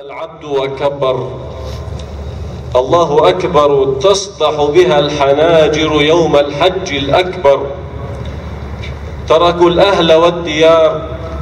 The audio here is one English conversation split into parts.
العبد وكبر الله أكبر تصدح بها الحناجر يوم الحج الأكبر. تركوا الأهل والديار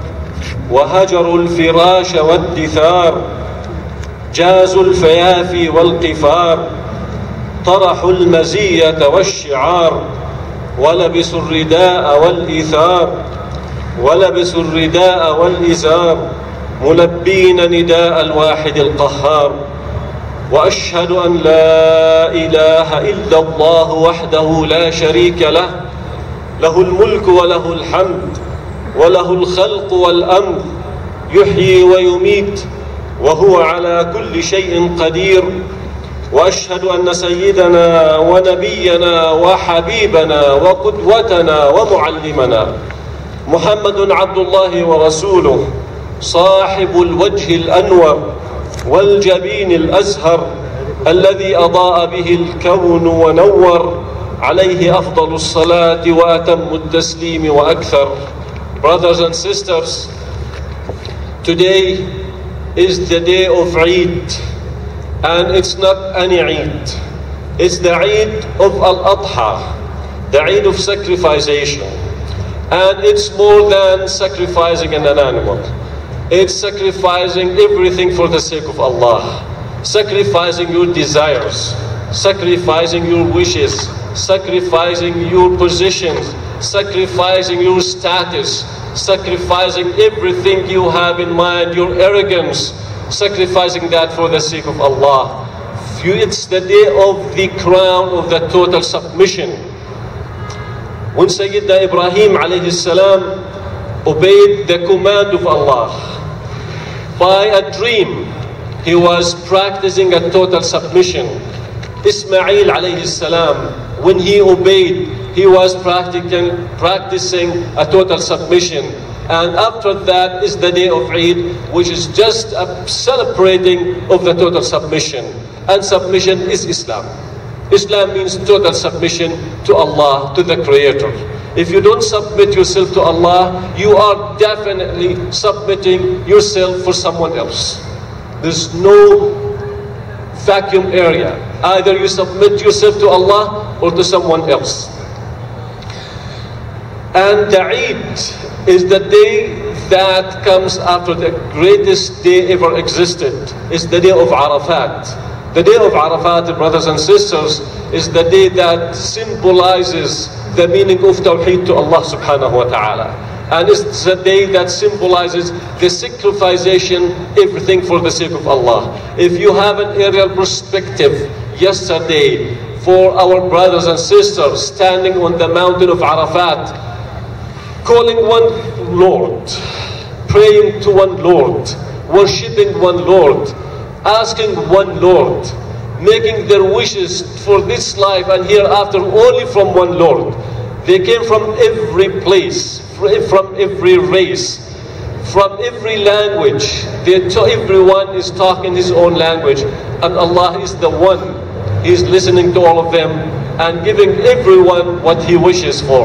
وهجروا الفراش والدثار، جازوا الفيافي والقفار، طرحوا المزية والشعار، ولبسوا الرداء والإيثار، ولبسوا الرداء والإزار، ملبين نداء الواحد القهار. وأشهد أن لا إله إلا الله وحده لا شريك له، له الملك وله الحمد وله الخلق والأمر، يحيي ويميت وهو على كل شيء قدير. وأشهد أن سيدنا ونبينا وحبيبنا وقدوتنا ومعلمنا محمد عبد الله ورسوله، صاحب الوجه الأنور والجبين الأزهر، الذي أضاء به الكون ونور، عليه أفضل الصلاة وأتم التسليم وأكثر. Brothers and sisters, today is the day of Eid, and it's not any Eid. It's the Eid of Al-Adha, the Eid of sacrification. And it's more than sacrificing an animal. It's sacrificing everything for the sake of Allah. Sacrificing your desires, sacrificing your wishes, sacrificing your positions, sacrificing your status, sacrificing everything you have in mind, your arrogance, sacrificing that for the sake of Allah. It's the day of the crown of the total submission. When Sayyidina Ibrahim alayhi salam obeyed the command of Allah, by a dream he was practicing a total submission. Ismail alayhi salam, when he obeyed, he was practicing a total submission. And after that is the day of Eid, which is just a celebrating of the total submission. And submission is Islam. Islam means total submission to Allah, to the Creator. If you don't submit yourself to Allah, you are definitely submitting yourself for someone else. There's no vacuum area. Either you submit yourself to Allah or to someone else. And the Eid is the day that comes after the greatest day ever existed. It's the day of Arafat. The day of Arafat, brothers and sisters, is the day that symbolizes the meaning of Tawheed to Allah subhanahu wa ta'ala. And it's the day that symbolizes the sacrification, everything for the sake of Allah. If you have an aerial perspective yesterday for our brothers and sisters standing on the mountain of Arafat, calling one Lord, praying to one Lord, worshipping one Lord, asking one Lord, making their wishes for this life and hereafter only from one Lord. They came from every place, from every race, from every language. Everyone is talking his own language, and Allah is the one. He is listening to all of them and giving everyone what He wishes for.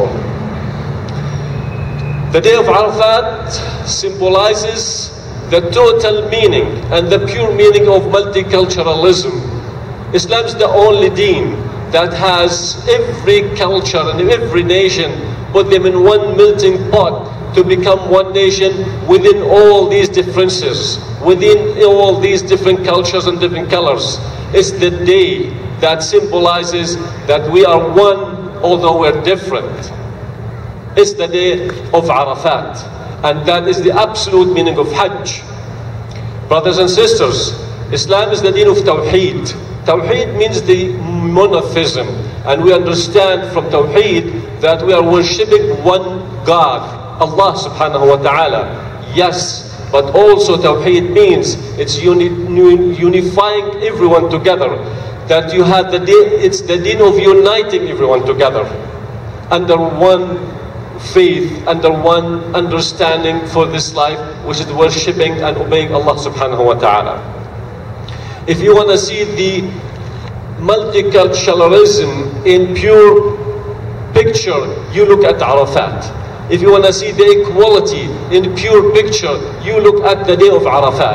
The day of Arafat symbolizes the total meaning and the pure meaning of multiculturalism. Islam is the only deen that has every culture and every nation, put them in one melting pot to become one nation within all these differences, within all these different cultures and different colors. It's the day that symbolizes that we are one although we're different. It's the day of Arafat, and that is the absolute meaning of Hajj. Brothers and sisters, Islam is the deen of Tawheed. Tawheed means the monotheism, and we understand from Tawheed that we are worshipping one God, Allah subhanahu wa ta'ala. Yes, but also Tawheed means it's unifying everyone together. That you have the deen, it's the deen of uniting everyone together under one faith, under one understanding for this life, which is worshipping and obeying Allah subhanahu wa ta'ala. If you want to see the multiculturalism in pure picture, you look at Arafat. If you want to see the equality in pure picture, you look at the day of Arafat.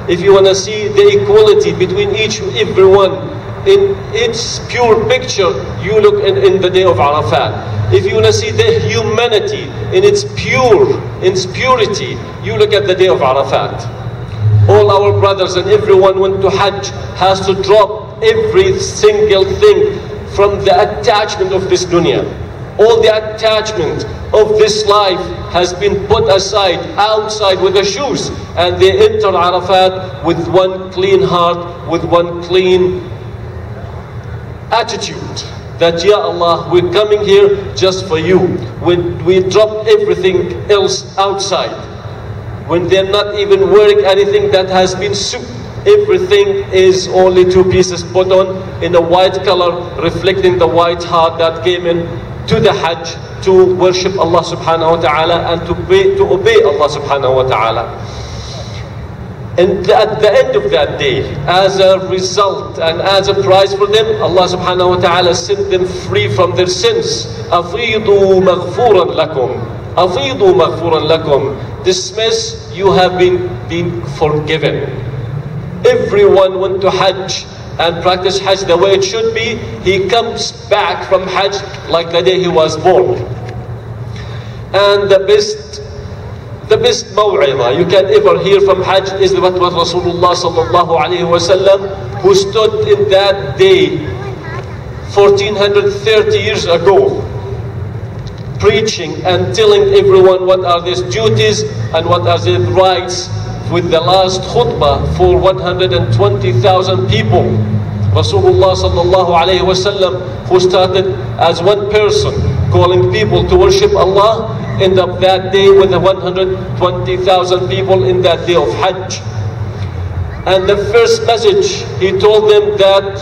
if you want to see the equality between everyone in its pure picture, you look in the day of Arafat. If you want to see the humanity in its purity, you look at the day of Arafat. All our brothers and everyone went to Hajj has to drop every single thing from the attachment of this dunya. All the attachment of this life has been put aside outside with the shoes, and they enter Arafat with one clean heart, with one clean attitude that, Ya Allah, we're coming here just for you. We drop everything else outside. When they're not even wearing anything that has been soaked, everything is only two pieces put on in a white color, reflecting the white heart that came in to the Hajj to worship Allah subhanahu wa ta'ala and to obey Allah subhanahu wa ta'ala. And at the end of that day, as a result and as a prize for them, Allah subhanahu wa ta'ala sent them free from their sins. أَفِيضُوا مَغْفُورًا لَكُمْ أَفِيضُوا مَغْفُورًا لَكُمْ. Dismiss, you have been forgiven. Everyone went to Hajj and practice Hajj the way it should be. He comes back from Hajj like the day he was born. And the best maw'idah you can ever hear from Hajj is what Rasulullah sallallahu alayhi wa sallam, who stood in that day 1430 years ago, preaching and telling everyone what are these duties and what are their rights, with the last khutbah for 120,000 people. Rasulullah sallallahu alayhi wa sallam, who started as one person calling people to worship Allah, end up that day with the 120,000 people in that day of Hajj. And the first message, he told them that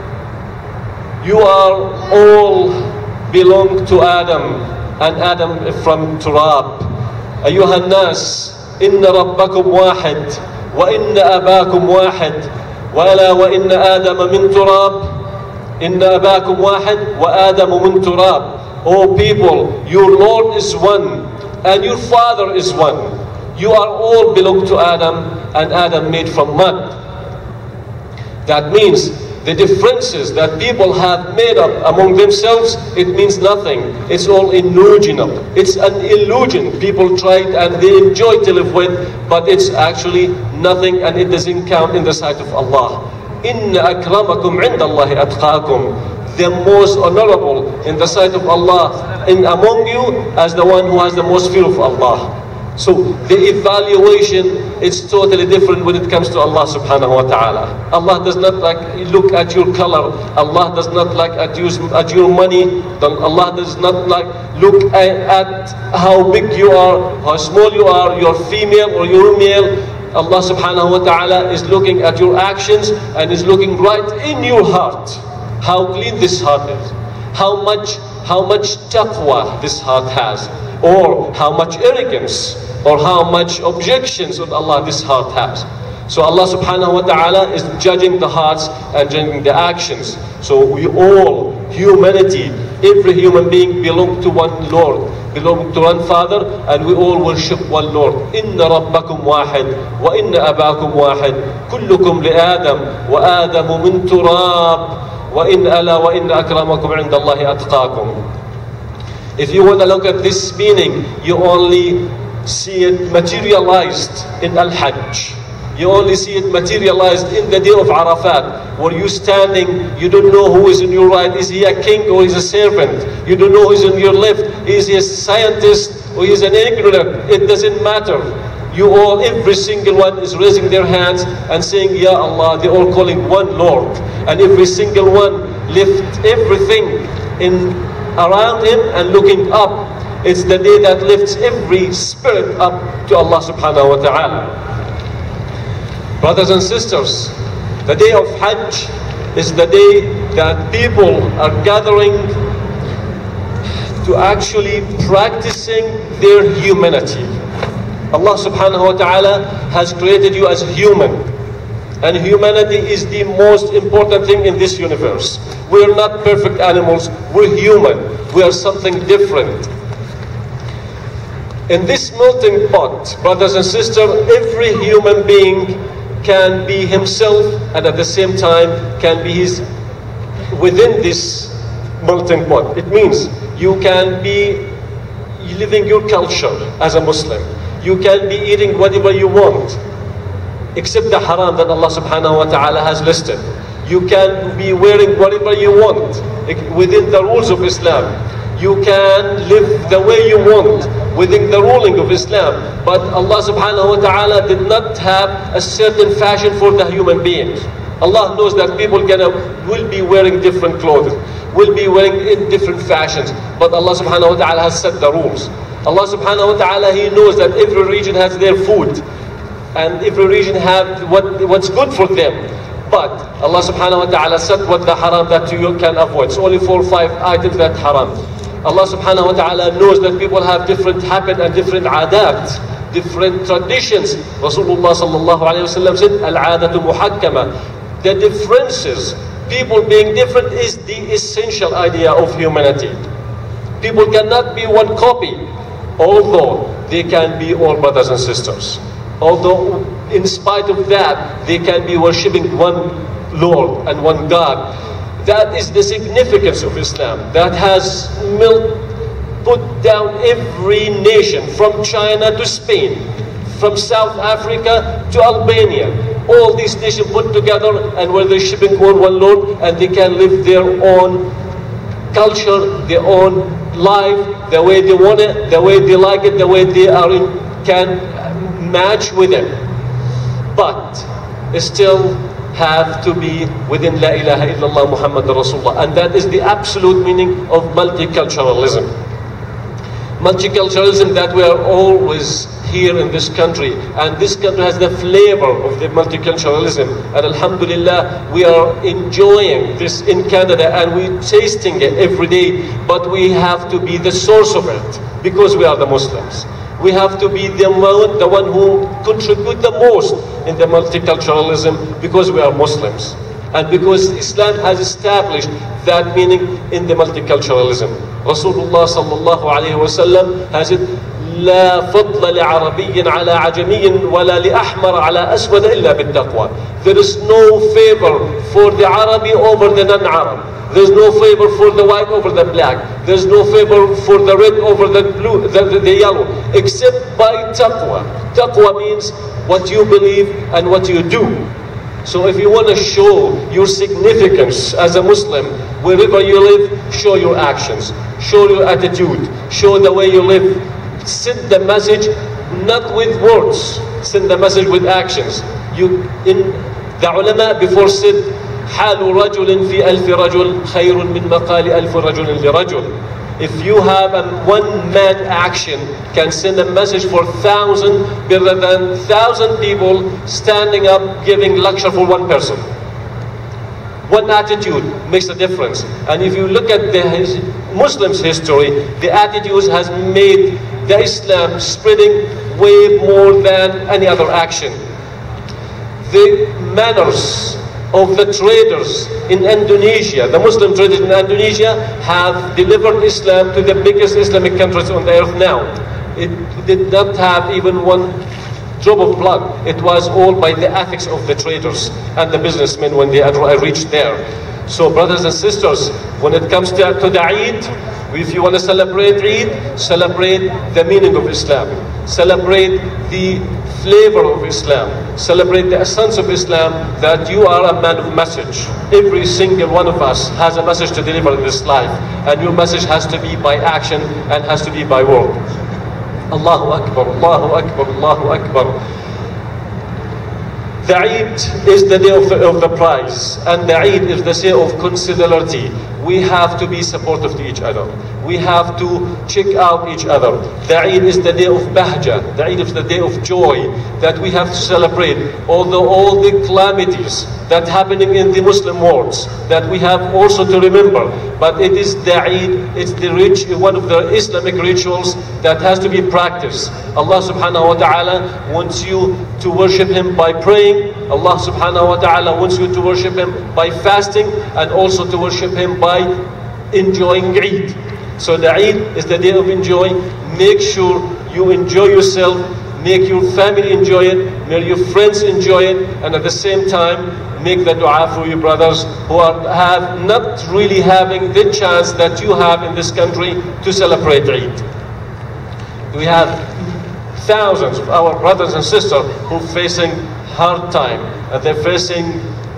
you are all belong to Adam, and Adam from Turab. أيها الناس إن ربكم واحد وإن أباكم واحد وألا وإن آدم من تراب إن أباكم واحد وآدم من تراب. O people, your Lord is one and your Father is one. You are all belong to Adam, and Adam made from mud. That means the differences that people have made up among themselves, it means nothing. It's all illusional. It's an illusion people tried and they enjoy to live with, but it's actually nothing, and it doesn't count in the sight of Allah. إِنَّ أَكْرَمَكُمْ عِنْدَ اللَّهِ أَتْقَاكُمْ. The most honorable in the sight of Allah in among you as the one who has the most fear of Allah. So the evaluation is totally different when it comes to Allah subhanahu wa ta'ala. Allah does not look at your color. Allah does not at your money. Allah does not look at how big you are, how small you are, you're female or you're male. Allah subhanahu wa ta'ala is looking at your actions and is looking right in your heart. How clean this heart is. How much taqwa this heart has. Or how much arrogance, or how much objections on Allah this heart has. So Allah subhanahu wa ta'ala is judging the hearts and judging the actions. So we all, humanity, every human being belong to one Lord, belong to one Father, and we all worship one Lord. Inna rabbakum wahid, wa inna abakum wahid, kullukum li Adam, wa Adamu min turab, wa in ala wa inna akramakum inda Allahi atqakum. If you want to look at this meaning, you only see it materialized in Al-Hajj. You only see it materialized in the day of Arafat, where you standing, you don't know who is in your right. Is he a king or is a servant? You don't know who is in your left. Is he a scientist or is an ignorant? It doesn't matter. You all, every single one is raising their hands and saying, Ya Allah. They're all calling one Lord. And every single one lift everything around him and looking up. It's the day that lifts every spirit up to Allah subhanahu wa ta'ala. Brothers and sisters, the day of Hajj is the day that people are gathering to actually practicing their humanity. Allah subhanahu wa ta'ala has created you as human. And humanity is the most important thing in this universe. We are not perfect animals, we're human. We are something different. In this melting pot, brothers and sisters, every human being can be himself and at the same time can be within this melting pot. It means you can be living your culture as a Muslim. You can be eating whatever you want, except the haram that Allah subhanahu wa ta'ala has listed. You can be wearing whatever you want within the rules of Islam. You can live the way you want within the ruling of Islam. But Allah subhanahu wa ta'ala did not have a certain fashion for the human beings. Allah knows that people will be wearing different clothes, will be wearing in different fashions. But Allah subhanahu wa ta'ala has set the rules. Allah subhanahu wa ta'ala, He knows that every region has their food. And every region have what's good for them. But Allah subhanahu wa ta'ala said what the haram that you can avoid. It's only 4 or 5 items that haram. Allah subhanahu wa ta'ala knows that people have different habits and different adat, different traditions. Rasulullah sallallahu alayhi wa sallam said, Al-adatu muhakkama. The differences, people being different, is the essential idea of humanity. People cannot be one copy, although they can be all brothers and sisters. Although in spite of that, they can be worshipping one Lord and one God. That is the significance of Islam. That has put down every nation, from China to Spain, from South Africa to Albania. All these nations put together and were worshipping one Lord, and they can live their own culture, their own life, the way they want it, the way they like it, the way they can match with it. But still have to be within La ilaha illallah Muhammad Rasulullah. And that is the absolute meaning of multiculturalism. Multiculturalism that we are always here in this country. And this country has the flavor of the multiculturalism. And alhamdulillah, we are enjoying this in Canada and we're tasting it every day. But we have to be the source of it because we are the Muslims. We have to be the one who contribute the most in the multiculturalism because we are Muslims. And because Islam has established that meaning in the multiculturalism. Rasulullah sallallahu alayhi wa sallam has said, لا فضل لعربي على عجمي ولا لأحمر على أسود إلا بالتقوى. There is no favor for the Arabi over the non-Arab. There's no favor for the white over the black. There's no favor for the red over the blue, the yellow, except by taqwa. Taqwa means what you believe and what you do. So if you want to show your significance as a Muslim, wherever you live, show your actions, show your attitude, show the way you live. Send the message not with words, send the message with actions. The ulama before said, حال رجل في ألف رجل خير من مقال ألف رجل لرجل. If you have a one-man action, can send a message for 1,000 better than 1,000 people standing up giving lecture for one person. One attitude makes a difference. And if you look at the Muslims' history, the attitudes has made the Islam spreading way more than any other action. The manners of the traders in Indonesia, the Muslim traders in Indonesia, have delivered Islam to the biggest Islamic countries on the earth now. It did not have even one drop of blood. It was all by the ethics of the traders and the businessmen when they reached there. So brothers and sisters, when it comes to the Eid, if you want to celebrate Eid, celebrate the meaning of Islam. Celebrate the flavor of Islam. Celebrate the essence of Islam, that you are a man of message. Every single one of us has a message to deliver in this life. And your message has to be by action and has to be by word. Allahu Akbar, Allahu Akbar, Allahu Akbar. The Eid is the day of the prize, and the Eid is the day of considerity. We have to be supportive to each other. We have to check out each other. The Eid is the day of bahja. The Eid is the day of joy that we have to celebrate. Although all the calamities that happening in the Muslim world that we have also to remember, but it is the Eid, it's one of the Islamic rituals that has to be practiced. Allah subhanahu wa ta'ala wants you to worship Him by praying. Allah subhanahu wa ta'ala wants you to worship Him by fasting, and also to worship Him by enjoying Eid. So the Eid is the day of enjoying. Make sure you enjoy yourself. make your family enjoy it, make your friends enjoy it, and at the same time, make the dua for your brothers who have not really having the chance that you have in this country to celebrate Eid. We have thousands of our brothers and sisters who are facing hard time, and they're facing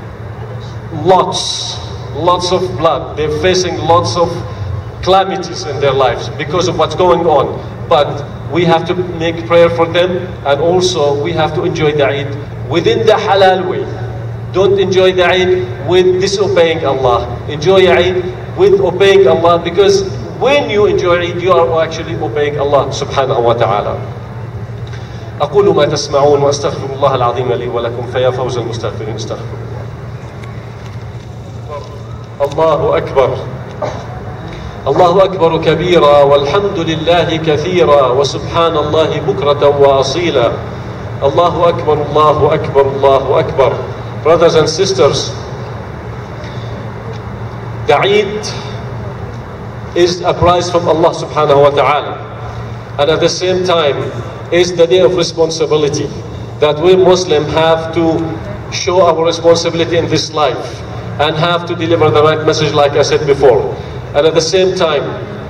lots of blood. They're facing lots of calamities in their lives because of what's going on. But we have to make prayer for them, and also we have to enjoy the Eid within the halal way. Don't enjoy the Eid with disobeying Allah. Enjoy Eid with obeying Allah, because when you enjoy Eid, you are actually obeying Allah subhanahu wa ta'ala. أقول ما تسمعون وأستغفر الله العظيم لي ولكم فيا فوز المستغفرين استغفروا الله. الله أكبر. الله أكبر كبيرا والحمد لله كثيرا وسبحان الله بكرة وأصيلا. الله أكبر الله أكبر الله أكبر. Brothers and sisters, the Eid is a prize from Allah subhanahu wa ta'ala, and at the same time is the day of responsibility, that we Muslims have to show our responsibility in this life and have to deliver the right message, like I said before. And at the same time,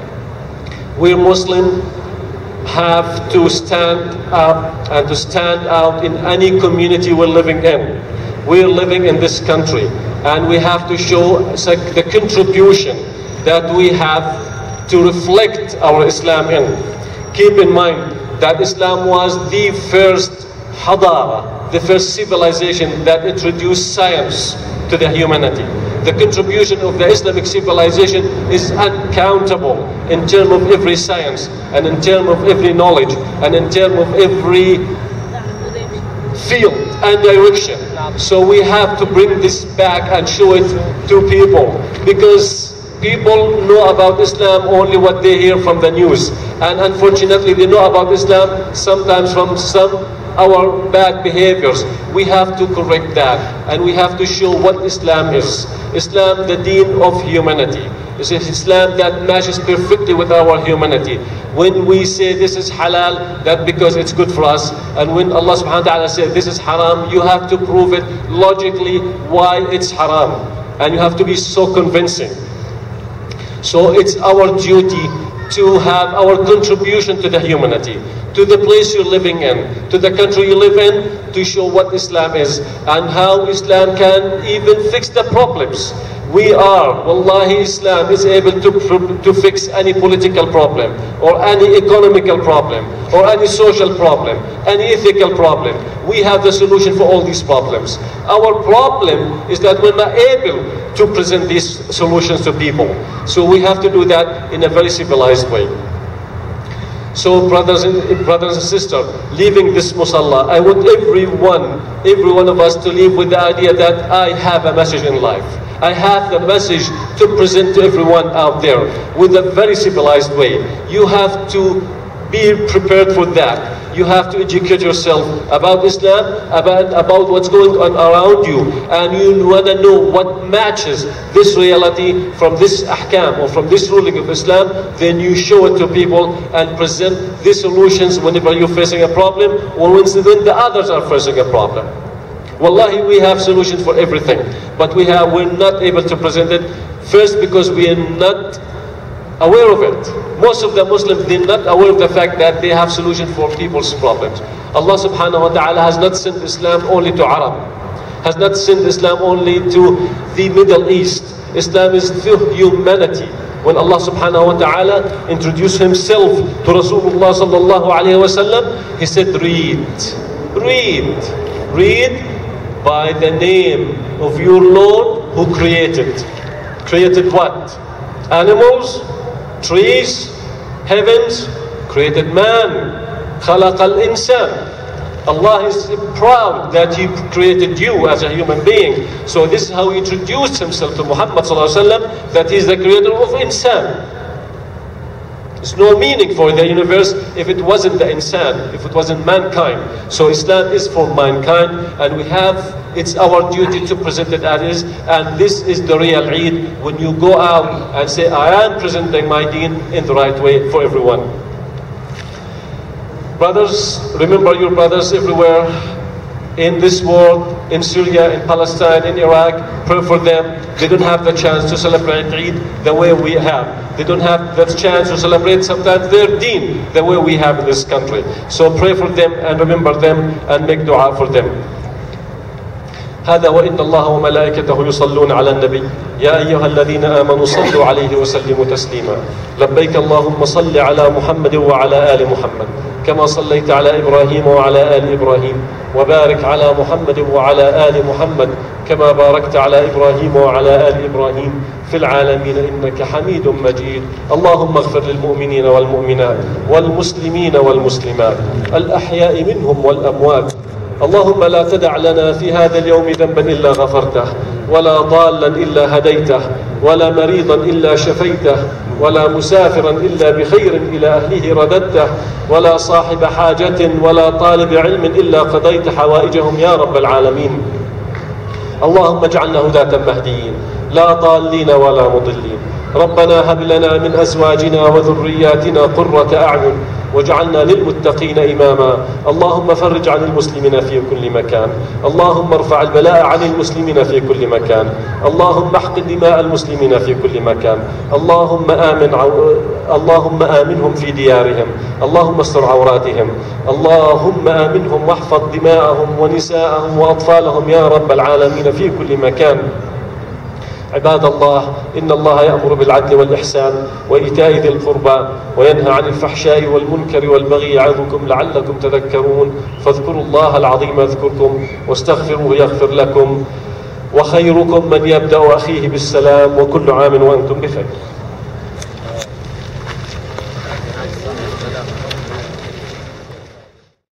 we Muslims have to stand up and to stand out in any community we're living in. We're living in this country, and we have to show the contribution that we have to reflect our Islam in. Keep in mind that Islam was the first hadara, the first civilization that introduced science to the humanity. The contribution of the Islamic civilization is uncountable in terms of every science, and in terms of every knowledge, and in terms of every field and direction. So we have to bring this back and show it to people, because people know about Islam only what they hear from the news, and unfortunately they know about Islam sometimes from our bad behaviors. We have to correct that, and we have to show what Islam is. Islam, the deen of humanity. It's Islam that matches perfectly with our humanity. When we say this is halal, that because it's good for us. And when Allah subhanahu wa ta'ala says this is haram, you have to prove it logically why it's haram. And you have to be so convincing. So it's our duty to have our contribution to the humanity, to the place you're living in, to the country you live in, to show what Islam is and how Islam can even fix the problems. We are, wallahi, Islam is able to fix any political problem, or any economical problem, or any social problem, any ethical problem. We have the solution for all these problems. Our problem is that we're not able to present these solutions to people. So we have to do that in a very civilized way. So brothers and sisters, leaving this musalla, I want every one of us to leave with the idea that I have a message in life. I have the message to present to everyone out there with a very civilized way. You have to be prepared for that. You have to educate yourself about Islam, about what's going on around you, and you want to know what matches this reality from this ahkam or from this ruling of Islam. Then you show it to people and present the solutions whenever you're facing a problem, or when the others are facing a problem. Wallahi, we have solutions for everything, but we're not able to present it, first because we are not aware of it. Most of the Muslims, they're not aware of the fact that they have solution for people's problems. Allah subhanahu wa ta'ala has not sent Islam only to Arab, has not sent Islam only to the Middle East. Islam is to humanity. When Allah subhanahu wa ta'ala introduced himself to Rasulullah sallallahu alayhi wa sallam, he said, read by the name of your Lord who created. Created what? Animals, trees, heavens, created man. خلق الإنسان. Allah is proud that He created you as a human being. So this is how He introduced Himself to Muhammad sallallahu alaihi wasallam, that He is the creator of insan. There's no meaning for the universe if it wasn't the insan, if it wasn't mankind. So Islam is for mankind, and it's our duty to present it as is. And this is the real Eid, when you go out and say, I am presenting my deen in the right way for everyone. Brothers, remember your brothers everywhere in this world, in Syria, in Palestine, in Iraq. Pray for them. They don't have the chance to celebrate Eid the way we have. They don't have the chance to celebrate sometimes their deen the way we have in this country. So pray for them and remember them and make dua for them. هذا وإن الله وملائكته يصلون على النبي يا أيها الذين آمنوا صلوا عليه وسلموا تسليما. لبيك اللهم صل على محمد وعلى آل محمد كما صليت على إبراهيم وعلى آل إبراهيم وبارك على محمد وعلى آل محمد كما باركت على إبراهيم وعلى آل إبراهيم في العالمين إنك حميد مجيد. اللهم اغفر للمؤمنين والمؤمنات والمسلمين والمسلمات الأحياء منهم والأموات. اللهم لا تدع لنا في هذا اليوم ذنبا إلا غفرته ولا ضالا إلا هديته ولا مريضا إلا شفيته ولا مسافرا إلا بخير إلى أهله رددته ولا صاحب حاجة ولا طالب علم إلا قضيت حوائجهم يا رب العالمين. اللهم اجعلنا هداة مهديين لا ضالين ولا مضلين. ربنا هب لنا من أزواجنا وذرياتنا قرة أعين واجعلنا للمتقين إماما. اللهم فرج عن المسلمين في كل مكان. اللهم ارفع البلاء عن المسلمين في كل مكان. اللهم احقن دماء المسلمين في كل مكان. اللهم آمنهم في ديارهم. اللهم استر عوراتهم. اللهم آمنهم واحفظ دماءهم ونساءهم وأطفالهم يا رب العالمين في كل مكان. عباد الله إن الله يأمر بالعدل والإحسان وإيتاء ذي القربى وينهى عن الفحشاء والمنكر والبغي يعظكم لعلكم تذكرون. فاذكروا الله العظيم يذكركم واستغفروه يغفر لكم وخيركم من يبدأ أخيه بالسلام وكل عام وأنتم بخير.